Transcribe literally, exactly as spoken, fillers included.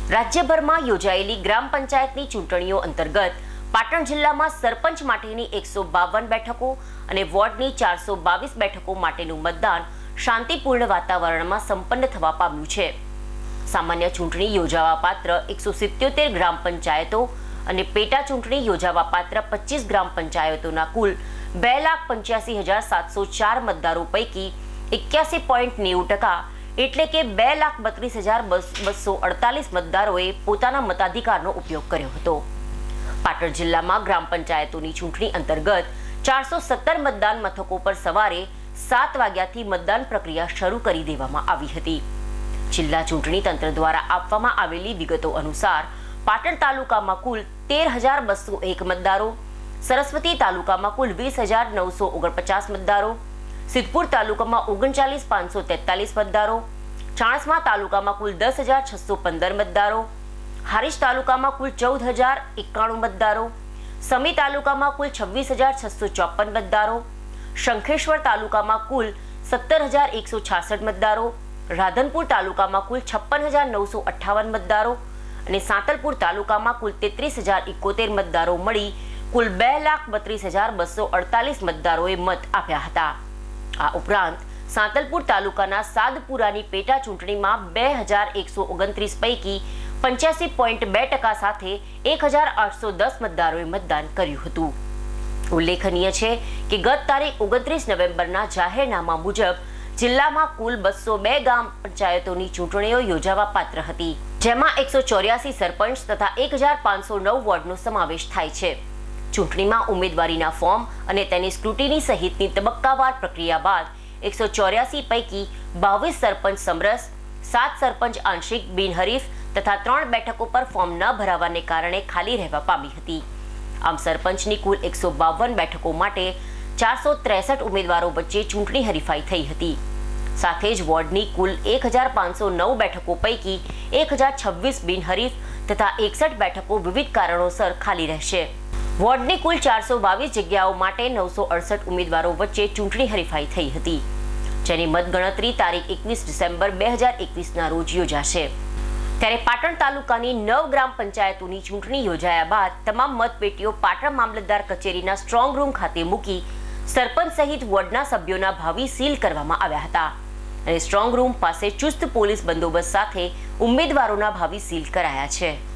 રાજ્યભરમાં યોજાયેલી ગ્રામ પંચાયતની ચૂંટણીઓ અંતર્ગત પાટણ જિલ્લામાં સરપંચ માટેની એકસો બાવન બેઠકો અને વોર્ડની ચારસો બાવીસ બેઠકો માટેનું મતદાન શાંતિપૂર્ણ વાતાવરણમાં સંપન્ન થવા પામ્યું છે. સામાન્ય ચૂંટણી યોજાવા પાત્ર એકસો સિત્યોતેર ગ્રામ પંચાયતો અને પેટા ચૂંટણી યોજાવા પાત્ર પચીસ ગ્રામ પંચાયતોના કુલ બે લાખ પંચ્યાસી હજાર સાતસો ચાર મતદારો પૈકી એક્યાસી પોઈન્ટ નેવું ટકા એટલે કે બે લાખ બત્રીસ હજાર બસો અડતાલીસ મતદારોએ પોતાના મતાધિકારનો ઉપયોગ કર્યો હતો. પાટણ જિલ્લામાં ગ્રામ પંચાયતોની ચૂંટણી અંતર્ગત ચારસો સત્તર મતદાન મથકો પર સવારે સાત વાગ્યાથી મતદાન પ્રક્રિયા શરૂ કરી દેવામાં આવી હતી. જિલ્લા ચૂંટણી તંત્ર દ્વારા આપવામાં આવેલી વિગતો અનુસાર પાટણ તાલુકામાં કુલ તેર હજાર બસો એક મતદારો, સરસ્વતી તાલુકામાં કુલ વીસ હજાર નવસો ઓગણપચાસ મતદારો, સિદ્ધપુર તાલુકામાં ઓગણચાલીસ પાંચસો તેતાલીસ મતદારો, ચાણસ્મા તાલુકામાં કુલ દસ હજાર છસો પંદર મતદારો, હારીજ તાલુકામાં કુલ ચૌદ હજાર એકાણું મતદારો, સમી તાલુકામાં કુલ છવ્વીસ હજાર છસો ચોપન મતદારો, શંખેશ્વર તાલુકામાં કુલ સત્તર હજાર એકસો છાસઠ મતદારો, રાધનપુર તાલુકામાં કુલ છપ્પન હજાર નવસો અઠ્ઠાવન મતદારો અને સાંતલપુર તાલુકામાં કુલ તેત્રીસ હજાર એકોતેર મતદારો મળી કુલ બે લાખ બત્રીસ હજાર બસો અડતાલીસ મતદારોએ મત આપ્યા હતા. આ ઉપરાંત સાંતલપુર તાલુકાના સાદપુરાની પેટા ચૂંટણીમાં બે હજાર એકસો ઓગણત્રીસ પૈકી પંચ્યાસી પોઈન્ટ બે ટકા સાથે એક હજાર આઠસો દસ મતદારોએ મતદાન કર્યું હતું. ઉલ્લેખનીય છે કે ગત તારીખ ઓગણત્રીસ નવેમ્બરના જાહેરનામા મુજબ જિલ્લામાં કુલ બસો બે ગ્રામ પંચાયતોની ચૂંટણીઓ યોજાવા પાત્ર હતી, જેમાં એકસો ચોર્યાસી સરપંચ તથા એક હજાર પાંચસો નવ વોર્ડનો સમાવેશ થાય છે. ચૂંટણીમાં ઉમેદવારીના ફોર્મ અને તેની સ્ક્રુટિની સહિતની તબક્કાવાર પ્રક્રિયા બાદ એકસો ચોર્યાસી પૈકી બાવીસ સરપંચ સમરસ, સાત સરપંચ આંશિક બિનહરીફ તથા ત્રણ બેઠકો પર ફોર્મ ન ભરાવાને કારણે ખાલી રહેવા પામી હતી. આમ સરપંચની કુલ એકસો બાવન બેઠકો માટે ચારસો ત્રેસઠ ઉમેદવારો વચ્ચે ચૂંટણી હરીફાઈ થઈ હતી. સાથે જ વોર્ડની કુલ એક હજાર પાંચસો નવ બેઠકો પૈકી એક હજાર છવ્વીસ બિનહરીફ તથા એકસઠ બેઠકો વિવિધ કારણોસર ખાલી રહેશે. વોર્ડની કુલ ચારસો બાવીસ જગ્યાઓ માટે નવસો અડસઠ ઉમેદવારો વચ્ચે ચૂંટણી હરીફાઈ થઈ હતી, જેની મતગણતરી તારીખ એકવીસ ડિસેમ્બર બે હજાર એકવીસના રોજ યોજાશે. ત્યારે પાટણ તાલુકાની નવ ગ્રામ પંચાયતોની ચૂંટણી યોજાયા બાદ તમામ મતપેટીઓ પાટણ મામલતદાર કચેરીના સ્ટ્રોંગ રૂમ ખાતે મૂકી સરપંચ સહિત વોર્ડના સભ્યોના ભાવિ સીલ કરવામાં આવ્યા હતા અને સ્ટ્રોંગ રૂમ પાસે ચુસ્ત પોલીસ બંદોબસ્ત સાથે ઉમેદવારોના ભાવિ સીલ કરાયા છે.